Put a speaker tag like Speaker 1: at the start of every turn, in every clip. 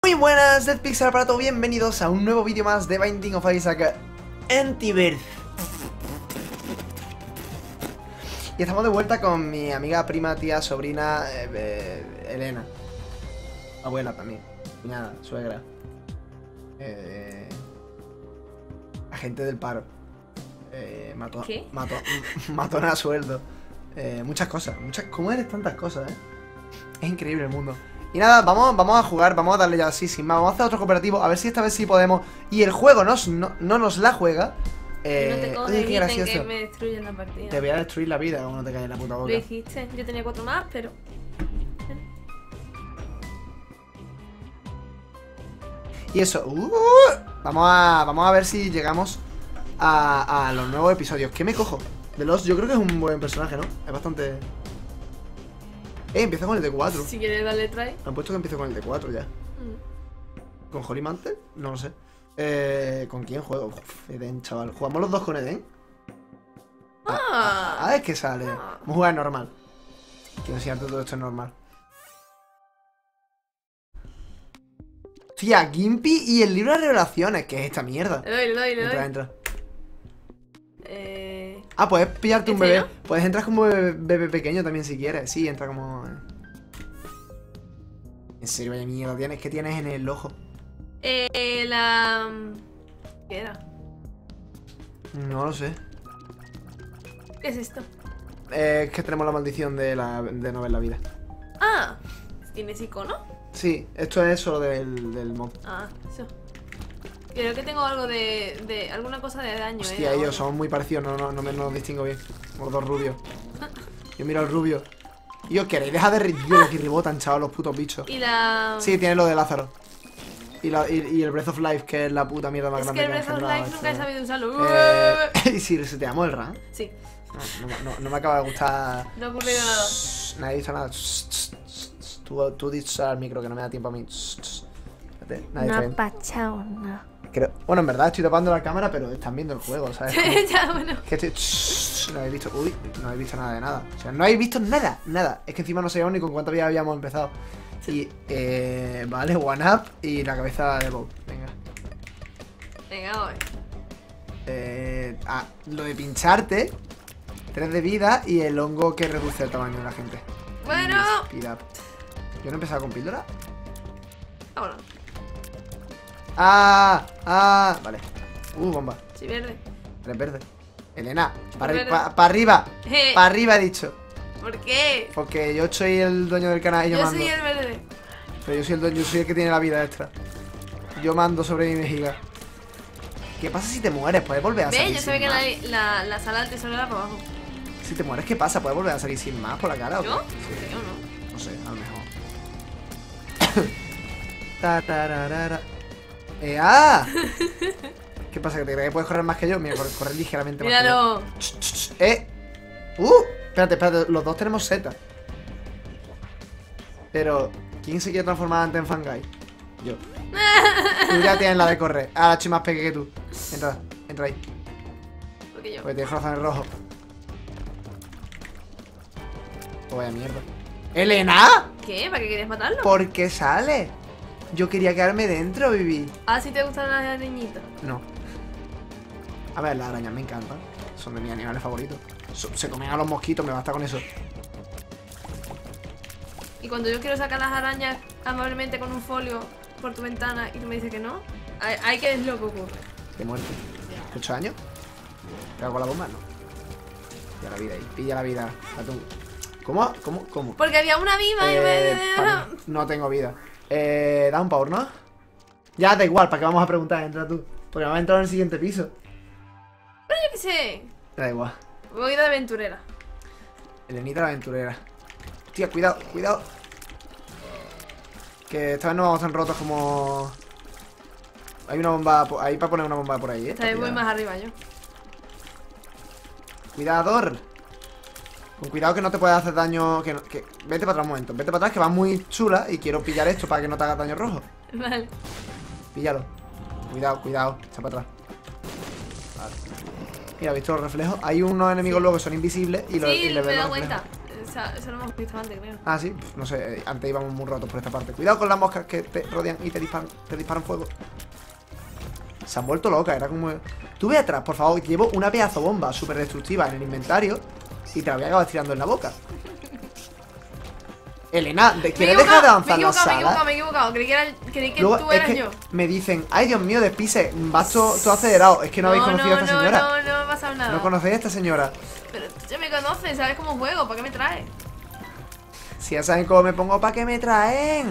Speaker 1: Muy buenas, Dead Pixel para todos, bienvenidos a un nuevo vídeo más de Binding of Isaac Antiverse. Y estamos de vuelta con mi amiga, prima, tía, sobrina, Elena. Abuela también, cuñada, suegra. Agente del paro. Matona a sueldo. Muchas cosas, ¿cómo eres tantas cosas, Es increíble el mundo. Y nada, vamos a jugar, vamos a darle ya así, sin más. Vamos a hacer otro cooperativo, a ver si esta vez sí podemos. Y el juego no nos la juega.
Speaker 2: No te coges,
Speaker 1: oye, qué gracioso.
Speaker 2: que me destruyen la partida.
Speaker 1: Te voy a destruir la vida, como no te calles la puta boca.
Speaker 2: Lo dijiste, yo tenía 4 más, pero...
Speaker 1: Y eso, vamos a ver si llegamos a los nuevos episodios. ¿Qué me cojo? De los, yo creo que es un buen personaje, ¿no? Es bastante... empieza con el D4.
Speaker 2: Si quieres darle try.
Speaker 1: Me han puesto que empiezo con el D4 ya. ¿Con Holy Mantle? No lo sé. ¿Con quién juego? Uf, Eden, chaval. ¿Jugamos los dos con Eden? Es que sale. Vamos a jugar normal. Quiero enseñarte todo esto en normal. Tía, Gimpy y el libro de revelaciones. ¿Qué es esta mierda?
Speaker 2: Le doy.
Speaker 1: Entra. Puedes pillarte un bebé. Puedes entrar como bebé pequeño también si quieres. Sí, entra como... En serio, vaya mierda tienes. ¿Qué tienes en el ojo?
Speaker 2: ¿Qué era?
Speaker 1: No lo sé.
Speaker 2: ¿Qué es esto?
Speaker 1: Es que tenemos la maldición de no ver la vida.
Speaker 2: ¿Tienes icono?
Speaker 1: Sí, esto es solo del mod.
Speaker 2: Eso. Creo que tengo algo de alguna cosa de daño.
Speaker 1: Hostia, ellos son muy parecidos, no me distingo bien. Los dos rubios. Yo miro al rubio. Y os queréis dejar de ridículo que rebotan, chaval, los putos bichos.
Speaker 2: Y la...
Speaker 1: Sí, tiene lo de Lázaro. Y el Breath of Life, que es la puta mierda más grande.
Speaker 2: Es que el Breath of Life nunca he sabido usarlo.
Speaker 1: ¿Y si reseteamos el RAM?
Speaker 2: Sí.
Speaker 1: No me acaba de gustar.
Speaker 2: No ha ocurrido nada.
Speaker 1: Nadie ha dicho nada. Tú dices al micro que no me da tiempo a mí.
Speaker 3: No ha pachado, no.
Speaker 1: Bueno, en verdad estoy tapando la cámara, pero están viendo el juego, ¿sabes?
Speaker 2: Ya, bueno.
Speaker 1: Que no habéis visto. Uy, no habéis visto nada de nada. O sea, no habéis visto nada. Es que encima no sabíamos ni con cuánto habíamos empezado. Y, vale, one up y la cabeza de Bob.
Speaker 2: Venga, voy.
Speaker 1: Lo de pincharte, 3 de vida y el hongo que reduce el tamaño de la gente.
Speaker 2: Bueno.
Speaker 1: Speed up. Yo no he empezado con píldora.
Speaker 2: Vámonos.
Speaker 1: Vale. Bomba.
Speaker 2: Sí, verde.
Speaker 1: Verde. Elena, para
Speaker 2: Verde.
Speaker 1: arriba. Para arriba he dicho.
Speaker 2: ¿Por qué?
Speaker 1: Porque yo soy el dueño del canal y yo mando.
Speaker 2: Soy el verde.
Speaker 1: Pero yo soy el dueño, yo soy el que tiene la vida extra. Yo mando sobre mi vejiga. ¿Qué pasa si te mueres? ¿Puedes volver a salir?
Speaker 2: Yo sabía que la sala del tesoro era para abajo.
Speaker 1: Si te mueres, ¿qué pasa? ¿Puedes volver a salir sin más por la cara?
Speaker 2: ¿Yo?
Speaker 1: ¿O qué? Sí.
Speaker 2: Creo, ¿no?
Speaker 1: No sé, a lo mejor. ¿Qué pasa? ¿Que te crees que puedes correr más que yo? Mira, correr ligeramente más
Speaker 2: Míralo.
Speaker 1: que yo. Espérate, los dos tenemos seta. Pero, ¿quién se quiere transformar antes en Fangai? Yo. Tú ya tienes la de correr. Ahora estoy más pequeño que tú. Entra ahí.
Speaker 2: Porque yo.
Speaker 1: Porque tienes corazón en rojo. Oh, vaya mierda. ¿Elena?
Speaker 2: ¿Qué? ¿Para qué querías matarlo?
Speaker 1: ¿Por qué sale? Yo quería quedarme dentro, Vivi.
Speaker 2: ¿Sí te gustan las arañitas?
Speaker 1: No. A ver, las arañas me encantan. Son de mis animales favoritos. Se comen a los mosquitos, me basta con eso.
Speaker 2: Y cuando yo quiero sacar las arañas amablemente con un folio por tu ventana y tú me dices que no, hay que es lo que ocurre.
Speaker 1: De muerte. 8 años. ¿Te hago la bomba? No. Pilla la vida ahí. Pilla la vida. ¿Cómo?
Speaker 2: Porque había una viva y
Speaker 1: no tengo vida. Da un power, ¿no? Ya, da igual, ¿para qué vamos a preguntar? Entra tú. Porque vamos a entrar en el siguiente piso.
Speaker 2: Pero yo qué sé.
Speaker 1: Da igual.
Speaker 2: Voy de aventurera.
Speaker 1: Elenita la aventurera. Tía, cuidado. Que esta vez no vamos tan rotos como... Hay una bomba ahí para poner una bomba por ahí,
Speaker 2: Esta vez voy más arriba yo.
Speaker 1: Cuidador. Con cuidado que no te puede hacer daño. Vete para atrás un momento. Vete para atrás que va muy chula y quiero pillar esto para que no te haga daño rojo.
Speaker 2: Vale.
Speaker 1: Píllalo. Cuidado. Echa para atrás. Vale. Mira, ¿has visto los reflejos? Hay unos enemigos luego que son invisibles y
Speaker 2: sí,
Speaker 1: le
Speaker 2: me he dado cuenta. Eso lo hemos visto antes, creo.
Speaker 1: Ah, sí, no sé, antes íbamos muy rotos por esta parte. Cuidado con las moscas que te rodean y te disparan fuego. Se han vuelto locas, era como... Tú ve atrás, por favor, llevo una pedazo bomba súper destructiva en el inventario y te la voy a acabar tirando en la boca. Elena, ¿quieres dejar de avanzar la sala?
Speaker 2: Me he equivocado, creí que
Speaker 1: Luego,
Speaker 2: tú
Speaker 1: es
Speaker 2: eras
Speaker 1: que
Speaker 2: yo.
Speaker 1: me dicen, ay Dios mío, despise, vas todo acelerado. Es que no habéis conocido a esta señora.
Speaker 2: No me ha pasado nada.
Speaker 1: No conocéis a esta señora.
Speaker 2: Pero tú ya me conoces, sabes cómo juego, ¿para qué me traes?
Speaker 1: Si ya saben cómo me pongo, ¿para qué me traen?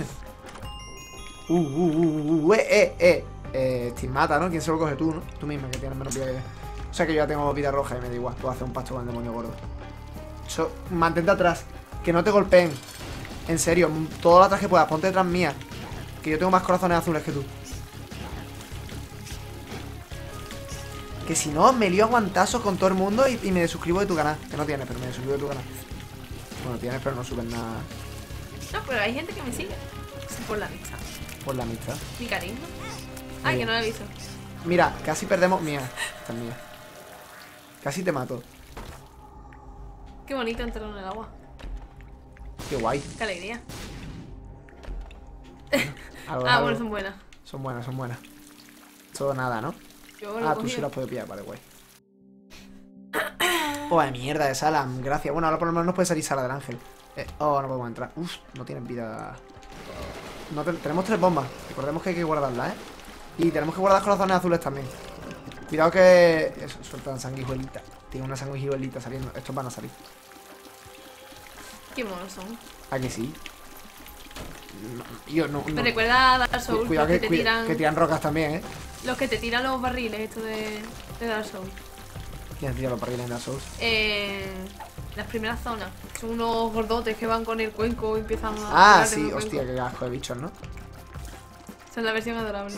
Speaker 1: Te mata, ¿no? ¿Quién se lo coge tú, no? Tú misma, que tienes menos vida que yo. O sea que yo ya tengo vida roja y me da igual. Puedo hacer un pacto con el demonio gordo. Mantente atrás, que no te golpeen. En serio, todo lo atrás que puedas, ponte detrás mía. Que yo tengo más corazones azules que tú. Que si no, me lío a guantazos con todo el mundo y me desuscribo de tu canal. Que no tienes, pero me desuscribo de tu canal. Bueno, tienes, pero no subes nada.
Speaker 2: No, pero hay gente que me sigue. Por la amistad.
Speaker 1: Por la amistad.
Speaker 2: Mi cariño. Ay, que no lo he visto.
Speaker 1: Mira, casi perdemos. Mía, esta es mía. Casi te mato.
Speaker 2: Qué bonito entrar en el agua.
Speaker 1: Qué guay.
Speaker 2: Qué alegría.
Speaker 1: Algo.
Speaker 2: Bueno, son buenas.
Speaker 1: Son buenas, son buenas. Todo nada, ¿no?
Speaker 2: Yo lo he
Speaker 1: Tú sí
Speaker 2: cogido.
Speaker 1: las puedes pillar, vale, guay. Oh, de mierda de sala, gracias. Bueno, ahora por lo menos nos puede salir sala del ángel. No podemos entrar. Uf, no tienen vida. No tenemos 3 bombas. Recordemos que hay que guardarlas, ¿eh? Y tenemos que guardar corazones azules también. Cuidado que... Eso, sueltan sanguijuelitas. Tiene una sanguijuelita saliendo. Estos van a salir.
Speaker 2: Qué monos son.
Speaker 1: ¿A que sí? Yo no...
Speaker 2: Me recuerda a Dark Souls.
Speaker 1: Cuidado
Speaker 2: Los que te tiran...
Speaker 1: que tiran rocas también, ¿eh?
Speaker 2: Los que te tiran los barriles, esto de Dark Souls.
Speaker 1: ¿Quién tira los barriles en Dark Souls?
Speaker 2: Las primeras zonas. Son unos gordotes que van con el cuenco y empiezan a...
Speaker 1: Sí, hostia, qué asco de bichos, ¿no?
Speaker 2: Esa es la versión adorable.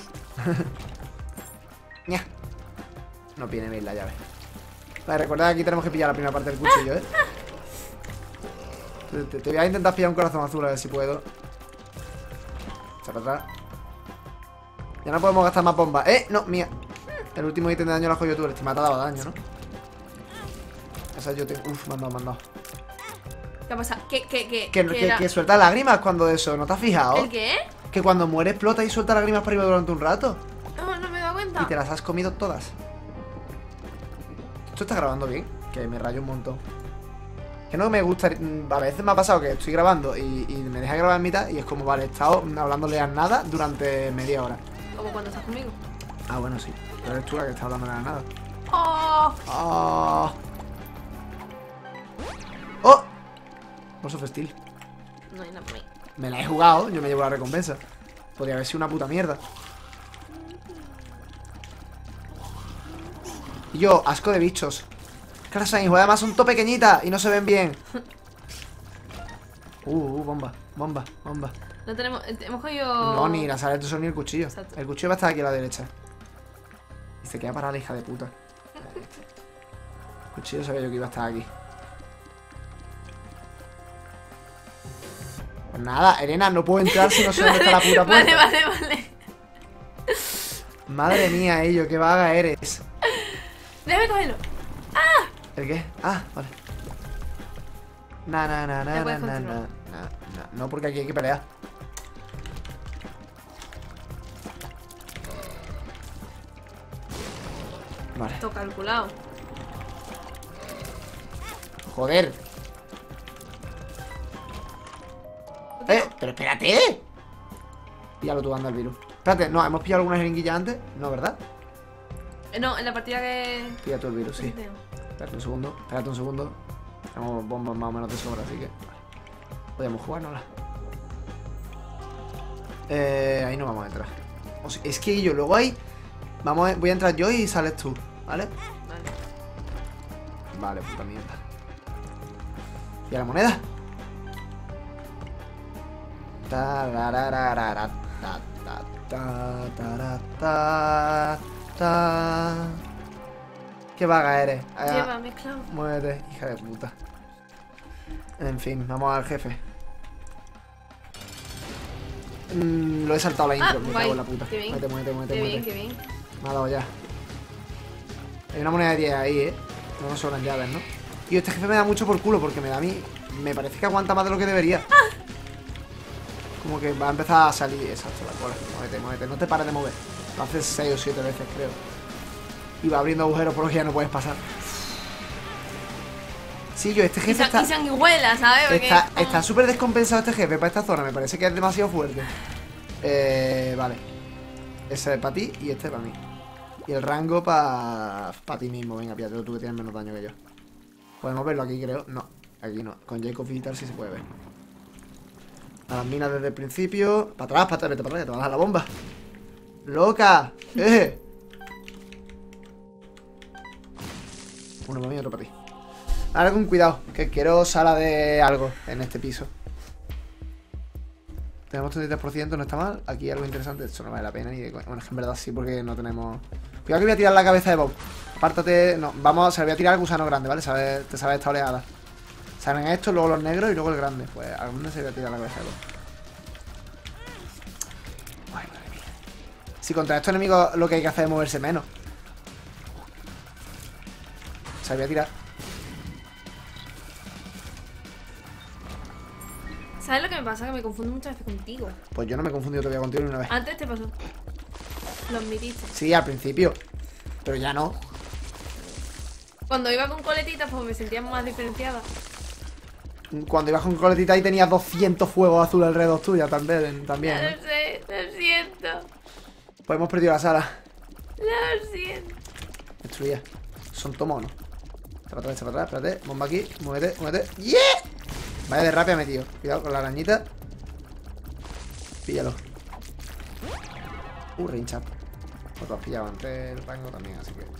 Speaker 1: Ña. No viene bien la llave. Vale, recuerda que aquí tenemos que pillar la primera parte del cuchillo, ¿eh? Te voy a intentar pillar un corazón azul a ver si puedo. Echa para atrás. Ya no podemos gastar más bombas. No, mía. El último ítem de daño lo has cogido tú. El estimata daba daño, ¿no? Esa yo tengo... Uf, me han dado.
Speaker 2: ¿Qué ha pasado?
Speaker 1: Que suelta lágrimas cuando eso. ¿No te has fijado?
Speaker 2: ¿El qué?
Speaker 1: Que cuando muere explota y suelta lágrimas para arriba durante un rato.
Speaker 2: No me he dado cuenta.
Speaker 1: Y te las has comido todas. Esto está grabando bien. Que me rayo un montón. Que no me gusta. A veces me ha pasado que estoy grabando y me deja grabar en mitad. Y es como, vale, he estado hablándole a nada durante media hora.
Speaker 2: Como cuando estás conmigo.
Speaker 1: Ah, bueno, sí. Pero eres tú la que está hablando a nada.
Speaker 2: ¡Oh!
Speaker 1: ¡Oh! ¡Oh! Boss of Steel.
Speaker 2: No hay nada por ahí.
Speaker 1: Me la he jugado, yo me llevo la recompensa. Podría haber sido una puta mierda. Y yo, asco de bichos. Claro, además son todo pequeñitas y no se ven bien. Bomba.
Speaker 2: No tenemos... Hemos cogido...
Speaker 1: No, ni la sala de tesoro ni el cuchillo.
Speaker 2: Exacto.
Speaker 1: El cuchillo va a estar aquí a la derecha. Y se queda para la hija de puta. El cuchillo sabía yo que iba a estar aquí. Pues nada, Elena, no puedo entrar si no sé dónde está la puta puerta.
Speaker 2: Vale.
Speaker 1: Madre mía, ello, qué vaga eres.
Speaker 2: Déjame cogerlo.
Speaker 1: ¿El qué? Ah, vale.
Speaker 2: Ya puedes continuar.
Speaker 1: No, porque aquí hay que pelear. Vale.
Speaker 2: Todo calculado.
Speaker 1: Joder. Pero espérate. Píllalo tú, anda el virus. Espérate, no, ¿hemos pillado alguna jeringuilla antes? No, ¿verdad?
Speaker 2: No, en la partida que...
Speaker 1: Pilla tú el virus, sí. Espérate un segundo. Tenemos bombas más o menos de sobra, así que... Vale. Podemos jugárnosla. Ahí no vamos a entrar. O sea, es que yo luego ahí... voy a entrar yo y sales tú, ¿vale? Vale, puta mierda. ¿Y a la moneda? Qué vaga eres.
Speaker 2: Llévame, Clau.
Speaker 1: Muévete, hija de puta. En fin, vamos al jefe. Lo he saltado la intro, me cago en la puta.
Speaker 2: Qué bien.
Speaker 1: Muévete.
Speaker 2: Qué bien.
Speaker 1: Me ha dado ya. Hay una moneda de 10 ahí, no nos sobran llaves, ¿no? Y este jefe me da mucho por culo porque me da a mí me parece que aguanta más de lo que debería. Como que va a empezar a salir. Exacto, la cola. Muévete, muévete. No te pares de mover. Lo haces 6 o 7 veces, creo. Y va abriendo agujeros por los que ya no puedes pasar. Sí, yo este jefe
Speaker 2: y sanguijuela, ¿sabes? Porque
Speaker 1: está súper descompensado este jefe para esta zona. Me parece que es demasiado fuerte. Vale. Ese es para ti y este para mí. Y el rango para ti mismo. Venga, pídatelo tú que tienes menos daño que yo. Podemos verlo aquí, creo. No, aquí no. Con Jacob y tal sí se puede ver. A las minas desde el principio. Para atrás, vete para atrás, que te vas a la bomba. ¡Loca! Uno para mí, otro para ti. Ahora con cuidado, que quiero sala de algo en este piso. Tenemos 33%, no está mal. Aquí hay algo interesante, esto no vale la pena ni de... Bueno, es que en verdad sí, porque no tenemos... Cuidado que voy a tirar la cabeza de Bob. Apártate, no, vamos, se le voy a tirar al gusano grande, ¿vale? Te sabes esta oleada. Salen estos, luego los negros y luego el grande. Pues a dónde se le voy a tirar la cabeza de Bob. Ay, madre mía. Si contra estos enemigos lo que hay que hacer es moverse menos. Se le voy a tirar.
Speaker 2: ¿Sabes lo que me pasa? Que me confundo muchas veces contigo.
Speaker 1: Pues yo no me he confundido todavía contigo ni una vez.
Speaker 2: Antes te pasó. Los admitiste.
Speaker 1: Sí, al principio. Pero ya no.
Speaker 2: Cuando iba con coletitas, pues me sentía más diferenciada.
Speaker 1: Cuando ibas con coletita y tenías 200 fuegos azules alrededor tuya también.
Speaker 2: Ya lo sé, lo siento.
Speaker 1: Pues hemos perdido la sala.
Speaker 2: Lo siento.
Speaker 1: Destruida. Son tomonos. Para atrás, espérate. Bomba aquí. Muévete, muévete. ¡Yeah! Vaya de rápida metido. Cuidado con la arañita. Píllalo. Rinchap. Pues tú has pillado antes el rango también, así que...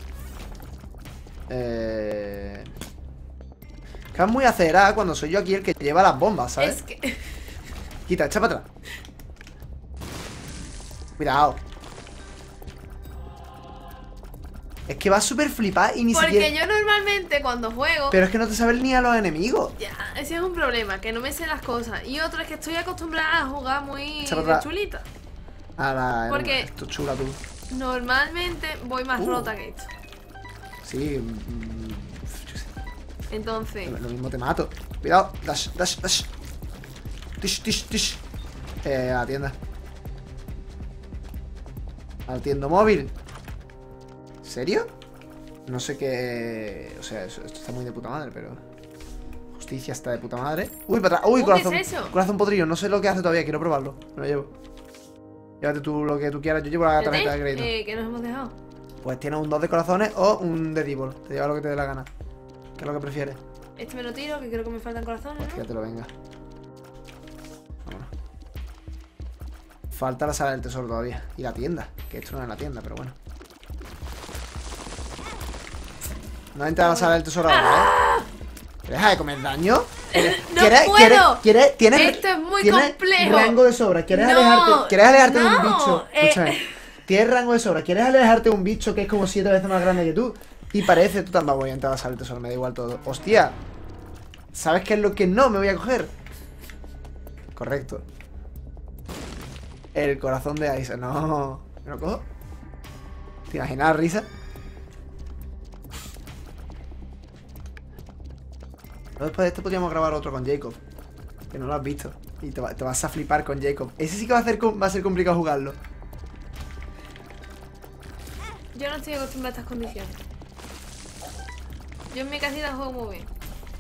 Speaker 1: Que es muy acelerada cuando soy yo aquí el que lleva las bombas, ¿sabes?
Speaker 2: Es que...
Speaker 1: Quita, echa para atrás. Cuidado. Es que va súper flipar y ni
Speaker 2: Porque
Speaker 1: siquiera...
Speaker 2: yo normalmente cuando juego...
Speaker 1: Pero es que no te sabes ni a los enemigos.
Speaker 2: Ya, ese es un problema, que no me sé las cosas. Y otro es que estoy acostumbrada a jugar muy
Speaker 1: Chapatra.
Speaker 2: chulita.
Speaker 1: Porque
Speaker 2: esto
Speaker 1: es chula tú.
Speaker 2: Normalmente voy más rota que esto.
Speaker 1: Sí. Yo sé.
Speaker 2: Entonces...
Speaker 1: Lo mismo te mato. Cuidado. Dash, dash, dash. Tish, tish, tish. A la tienda. Al tiendo móvil. ¿En serio? No sé qué... O sea, esto está muy de puta madre, pero... Justicia está de puta madre. Uy, para atrás. Uy, corazón.
Speaker 2: ¿Qué es eso?
Speaker 1: Corazón podrido. No sé lo que hace todavía. Quiero probarlo. Me lo llevo. Llévate tú lo que tú quieras. Yo llevo la tarjeta de crédito.
Speaker 2: ¿Qué nos hemos dejado?
Speaker 1: Pues tienes un 2 de corazones o un de Devil. Te lleva lo que te dé la gana. ¿Qué es lo que prefieres?
Speaker 2: Este me lo tiro, que creo que me faltan corazones,
Speaker 1: Pues
Speaker 2: ¿no?
Speaker 1: fíjatelo, venga. Vámonos. Falta la sala del tesoro todavía. Y la tienda. Que esto no es la tienda, pero bueno. No entra a la sala del tesoro ahora, ¿eh? ¿Deja de comer daño?
Speaker 2: ¡No puedo!
Speaker 1: ¿Tienes
Speaker 2: Esto es muy complejo.
Speaker 1: rango de sobra. ¿Quieres
Speaker 2: No,
Speaker 1: alejarte de un
Speaker 2: no,
Speaker 1: bicho? Escúchame. Tienes rango de sobra. ¿Quieres alejarte de un bicho que es como 7 veces más grande que tú? Y parece... Tú también voy a entrar a la sala del tesoro. Me da igual todo. ¡Hostia! ¿Sabes qué es lo que no me voy a coger? Correcto. El corazón de Aiza. No. ¿Me lo cojo? ¿Te imaginas la risa? Después de esto podríamos grabar otro con Jacob. Que no lo has visto. Y te vas a flipar con Jacob. Ese sí que va a ser complicado jugarlo.
Speaker 2: Yo no estoy acostumbrada a estas condiciones. Yo en mi casita juego muy bien.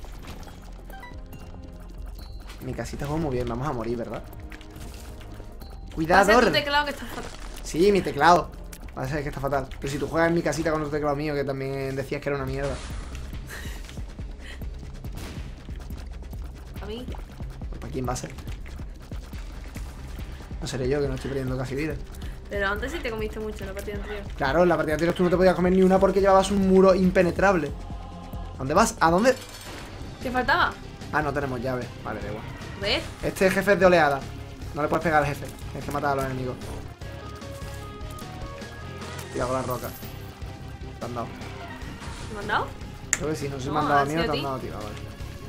Speaker 1: Mi casita juega muy bien. Vamos a morir, ¿verdad?
Speaker 2: Va a
Speaker 1: Cuidado.
Speaker 2: ser tu teclado que está fatal.
Speaker 1: Sí, mi teclado. Va a ser que está fatal. Pero si tú juegas en mi casita con otro teclado mío, que también decías que era una mierda.
Speaker 2: A mí.
Speaker 1: ¿Para quién va a ser? No seré yo, que no estoy perdiendo casi vida.
Speaker 2: Pero antes sí te comiste mucho en la partida anterior.
Speaker 1: Claro, en la partida anterior tú no te podías comer ni una porque llevabas un muro impenetrable. ¿A dónde vas? ¿A dónde?
Speaker 2: ¿Qué faltaba?
Speaker 1: Ah, no tenemos llave. Vale, da igual.
Speaker 2: ¿Ves?
Speaker 1: Este jefe es de oleada. No le puedes pegar al jefe. Tienes que matar a los enemigos. Cuidado con la roca. Te han dado.
Speaker 2: ¿Me han dado?
Speaker 1: Creo que sí, no sé si
Speaker 2: No,
Speaker 1: me han dado a
Speaker 2: ha
Speaker 1: mí o
Speaker 2: sido
Speaker 1: te
Speaker 2: a
Speaker 1: han
Speaker 2: ti.
Speaker 1: dado a ti. Ah, vale.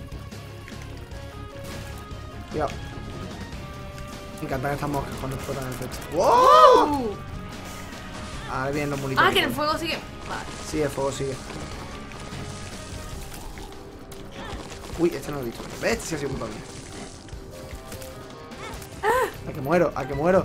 Speaker 1: Cuidado. Me encantan estas moscas cuando explotan el techo. ¡Wow! Ahora vienen los mulitos.
Speaker 2: Ah, que el fuego sigue. Vale.
Speaker 1: Sí, el fuego sigue. Uy, este no lo he visto. ¿Ves? Este sí ha sido culpa mía. A que muero, a que muero.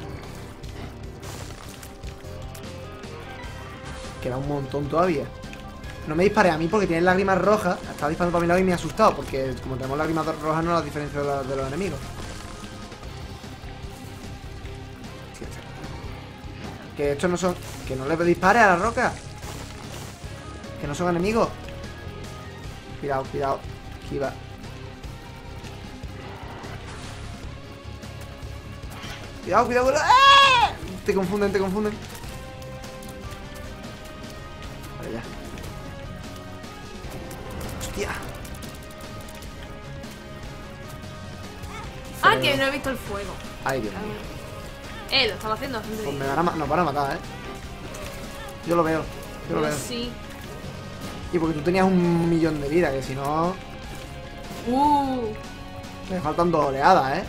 Speaker 1: Queda un montón todavía. No me dispare a mí porque tiene lágrimas rojas. Estaba disparando para mi lado y me ha asustado. Porque como tenemos lágrimas rojas no las diferencio de los enemigos. Que estos no son... Que no le dispare a la roca. Que no son enemigos. Cuidado, cuidado. Esquiva. Cuidado, cuidado. ¡Ah! Te confunden, te confunden. Vale, ya. Hostia.
Speaker 2: Ah, que no he visto el fuego.
Speaker 1: Ay, Dios mío.
Speaker 2: Lo estaba haciendo bastante
Speaker 1: Pues
Speaker 2: bien.
Speaker 1: nos van a matar, ¿eh? Yo lo veo. Yo lo
Speaker 2: Yo
Speaker 1: veo.
Speaker 2: sí.
Speaker 1: Y porque tú tenías 1.000.000 de vida, que si no... Me faltan 2 oleadas, ¿eh?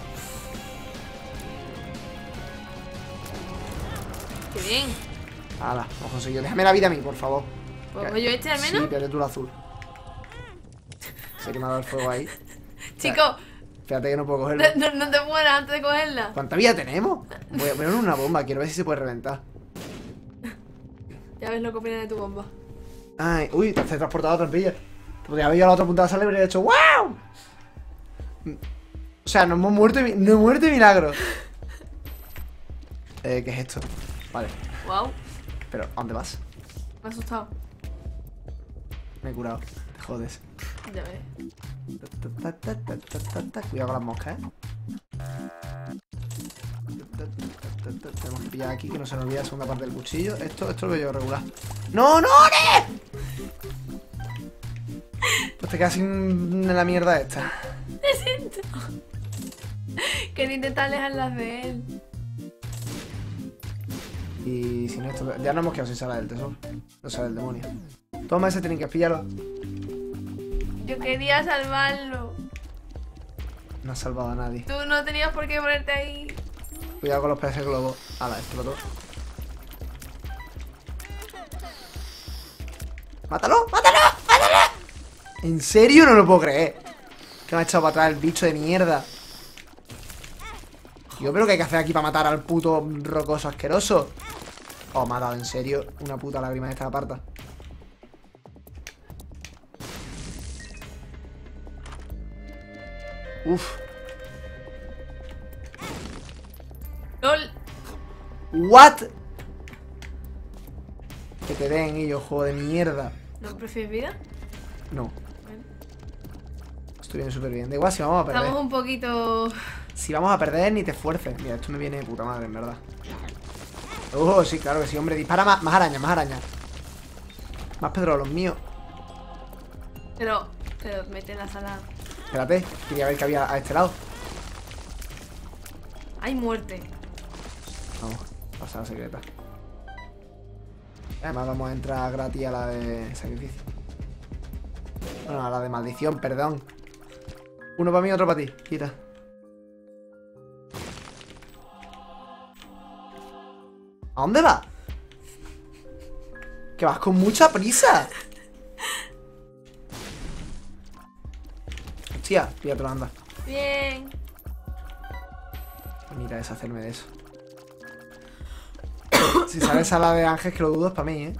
Speaker 2: Qué bien.
Speaker 1: Hala, hemos conseguido. Déjame la vida a mí, por favor.
Speaker 2: ¿Pues yo este al menos?
Speaker 1: Sí, pero tú el azul. Sé que me ha dado el fuego ahí.
Speaker 2: Chico,
Speaker 1: Fíjate que no puedo cogerlo.
Speaker 2: no te mueras antes de cogerla.
Speaker 1: ¿Cuánta vida tenemos? Voy a poner una bomba, quiero ver si se puede reventar.
Speaker 2: Ya ves lo que opina de tu bomba.
Speaker 1: Ay, uy, te has transportado a trampilla. Podría haber ido a la otra punta de la sala y habría hecho ¡wow! O sea, no hemos muerto de, no he muerto de milagro. ¿Qué es esto? Vale,
Speaker 2: Wow,
Speaker 1: pero ¿a dónde vas?
Speaker 2: me ha asustado.
Speaker 1: Me he curado, te jodes.
Speaker 2: Ya ves.
Speaker 1: Cuidado con las moscas, Tenemos que pillar aquí, que no se nos olvide la segunda parte del cuchillo. Esto lo veo yo regular. ¡No, no! ¿Qué? Pues te quedas sin la mierda esta.
Speaker 2: Me siento. Quería intentar alejarlas de él.
Speaker 1: Y si no, esto... Ya no hemos quedado sin sala del tesoro. O sea, del demonio. Toma ese trinket, píllalo.
Speaker 2: Yo quería salvarlo.
Speaker 1: No has salvado a nadie.
Speaker 2: Tú no tenías por qué ponerte ahí.
Speaker 1: Cuidado con los peces globos. Ala, explotó. ¡Mátalo! ¡Mátalo! ¡Mátalo! ¿En serio? No lo puedo creer. Que me ha echado para atrás el bicho de mierda. Yo pero ¿qué hay que hacer aquí para matar al puto rocoso asqueroso? Oh, me ha dado en serio una puta lágrima de esta aparta. Uf.
Speaker 2: LOL.
Speaker 1: What? Que te den ellos, juego de mierda.
Speaker 2: ¿No prefieres vida?
Speaker 1: No,
Speaker 2: Bueno,
Speaker 1: estoy bien, súper bien. Da igual si vamos a perder.
Speaker 2: estamos un poquito...
Speaker 1: Si vamos a perder, ni te esfuerces. Mira, esto me viene de puta madre, en verdad. Oh, sí, claro que sí, hombre. Dispara más arañas, más arañas. Más Pedro, los míos.
Speaker 2: Pero mete en la sala.
Speaker 1: Espérate, quería ver qué había a este lado.
Speaker 2: Hay muerte.
Speaker 1: Vamos, pasada secreta. Además vamos a entrar gratis a la de sacrificio. Bueno, a la de maldición, perdón. Uno para mí, otro para ti. Quita. ¿A dónde vas? Que vas con mucha prisa. Hostia, pídatelo, anda.
Speaker 2: Bien.
Speaker 1: Mira, deshacerme de eso. Si sale sala de Ángel, que lo dudo, es para mí, ¿eh?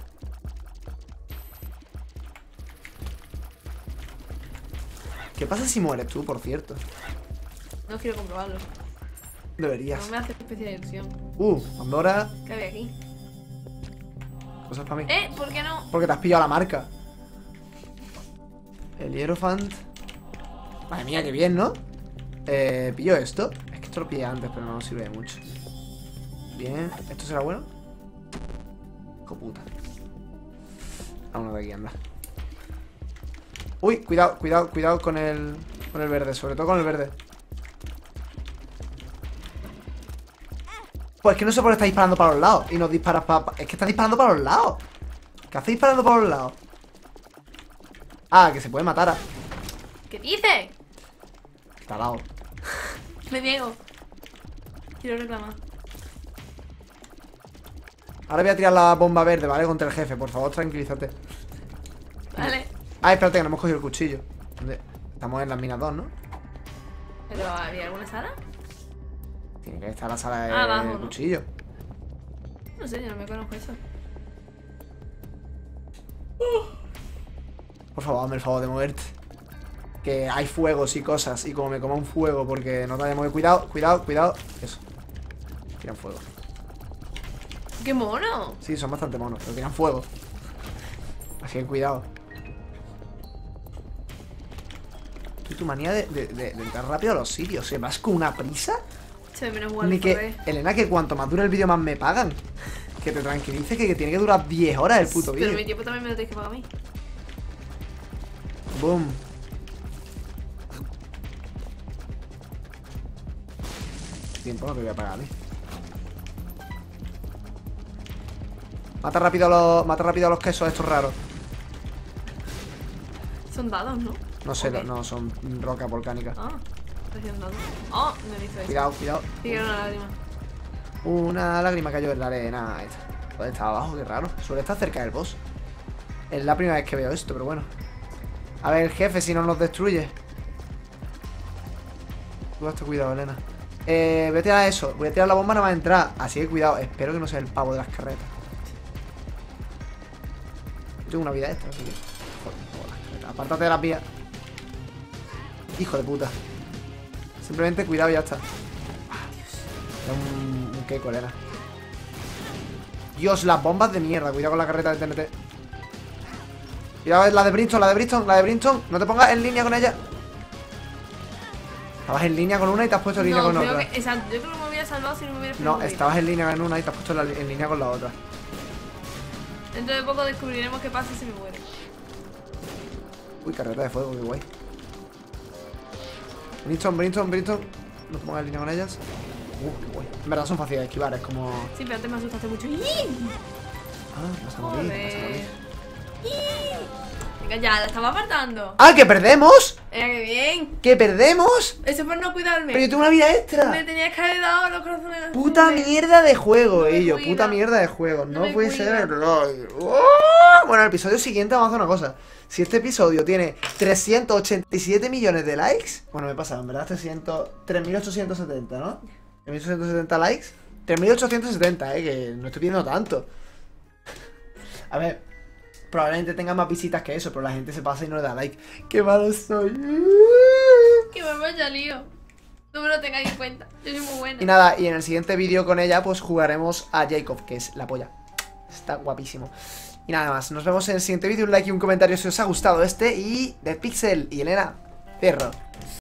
Speaker 1: ¿Qué pasa si mueres tú, por cierto?
Speaker 2: No quiero comprobarlo.
Speaker 1: Deberías.
Speaker 2: No me hace especial ilusión.
Speaker 1: Pandora.
Speaker 2: ¿Qué había aquí?
Speaker 1: Cosas para mí.
Speaker 2: ¿Por qué no?
Speaker 1: Porque te has pillado la marca. El Hierophant. Madre mía, qué bien, ¿no? Pillo esto. Es que esto lo pillé antes, pero no nos sirve de mucho. Bien. ¿Esto será bueno? Hijo puta. Vámonos de aquí, anda. Uy, cuidado, cuidado, cuidado con el verde. Sobre todo con el verde. Pues que no sé por qué está disparando para los lados. Y nos disparas para... Es que está disparando para los lados. ¿Qué hace disparando para los lados? Ah, que se puede matar a...
Speaker 2: ¿Qué dices?
Speaker 1: Talao.
Speaker 2: Me niego. Quiero reclamar.
Speaker 1: Ahora voy a tirar la bomba verde, ¿vale? Contra el jefe. Por favor, tranquilízate.
Speaker 2: Vale.
Speaker 1: Ah, espérate, que no hemos cogido el cuchillo. ¿Dónde? Estamos en las minas 2, ¿no?
Speaker 2: ¿Pero había alguna sala?
Speaker 1: Tiene que estar la sala de
Speaker 2: Abajo, ¿no?
Speaker 1: cuchillo.
Speaker 2: No sé, yo no me conozco eso.
Speaker 1: Por favor, hazme el favor de moverte. Que hay fuegos y cosas. Y como me coma un fuego porque no te vaya a mover. Cuidado, cuidado, cuidado. Eso. Tiran fuego.
Speaker 2: ¡Qué mono!
Speaker 1: Sí, son bastante monos, pero tiran fuego. Así que cuidado. Y tu manía de entrar rápido a los sitios. ¿Vas con una prisa?
Speaker 2: Se ve menos guapo.
Speaker 1: Ni que, Elena, que cuanto más dura el vídeo más me pagan. Que te tranquilice que tiene que durar 10 horas el puto vídeo.
Speaker 2: Pero mi tiempo también me lo tienes que pagar a mí.
Speaker 1: Boom. Tiempo no te voy a pagar a mí. Mata rápido a los quesos estos raros.
Speaker 2: Son dados, ¿no?
Speaker 1: No sé,
Speaker 2: Ok.
Speaker 1: no, son rocas volcánicas.
Speaker 2: Ah, recién dados. Oh, no he visto eso.
Speaker 1: Cuidado, cuidado.
Speaker 2: Sigue una lágrima.
Speaker 1: Una lágrima cayó en la arena. Ahí está. ¿Dónde está abajo? Qué raro. Suele estar cerca del boss. Es la primera vez que veo esto, pero bueno. A ver, el jefe, si no nos destruye. Tú hazte cuidado, Elena. Voy a tirar eso. Voy a tirar la bomba, no va a entrar. Así que cuidado. Espero que no sea el pavo de las carretas. Yo tengo una vida extra, así que... Joder, las carretas. Apártate de las vías. Hijo de puta. Simplemente cuidado y ya está. Da un queco, Elena. Dios, las bombas de mierda. Cuidado con la carreta de TNT. Cuidado, la de Brimstone, la de Brimstone, la de Brimstone. No te pongas en línea con ella. Estabas en línea con una y te has puesto en línea con
Speaker 2: creo
Speaker 1: otra.
Speaker 2: que, exacto, yo creo que me hubiera salvado si no me hubiera
Speaker 1: No,
Speaker 2: movido.
Speaker 1: estabas en línea con una y te has puesto en línea con la otra.
Speaker 2: Dentro de poco descubriremos qué pasa si me muero.
Speaker 1: Uy, carreta de fuego, qué guay. Brimstone, Brimstone, Brimstone. No te pongas en línea con ellas. Qué guay. En verdad son fáciles de esquivar, es como...
Speaker 2: Sí, pero antes me asustaste mucho.
Speaker 1: Ah, vas a morir, vas a morir.
Speaker 2: Venga, ya, la estaba apartando.
Speaker 1: ¡Ah, que perdemos!
Speaker 2: ¡Qué bien!
Speaker 1: ¡Que perdemos!
Speaker 2: Eso por no cuidarme.
Speaker 1: Pero yo tengo una vida extra.
Speaker 2: Me tenías que haber dado los corazones.
Speaker 1: Puta
Speaker 2: azules.
Speaker 1: mierda de juego,
Speaker 2: No me
Speaker 1: ello.
Speaker 2: cuida.
Speaker 1: Puta mierda de juego.
Speaker 2: No
Speaker 1: No
Speaker 2: me
Speaker 1: puede
Speaker 2: cuida.
Speaker 1: ser. ¡Oh! Bueno, el episodio siguiente vamos a hacer una cosa. Si este episodio tiene 387 millones de likes. Bueno, me pasa, en verdad 3.870, ¿no? 3.870 likes. 3.870, que no estoy pidiendo tanto. A ver, probablemente tenga más visitas que eso, pero la gente se pasa y no le da like. ¡Qué malo soy!
Speaker 2: Que me vaya lío. No me lo tengáis en cuenta. Yo soy muy buena.
Speaker 1: Y nada, y en el siguiente vídeo con ella pues jugaremos a Jacob, que es la polla. Está guapísimo. Y nada más, nos vemos en el siguiente vídeo. Un like y un comentario si os ha gustado este. Y de Pixel y Elena, perro.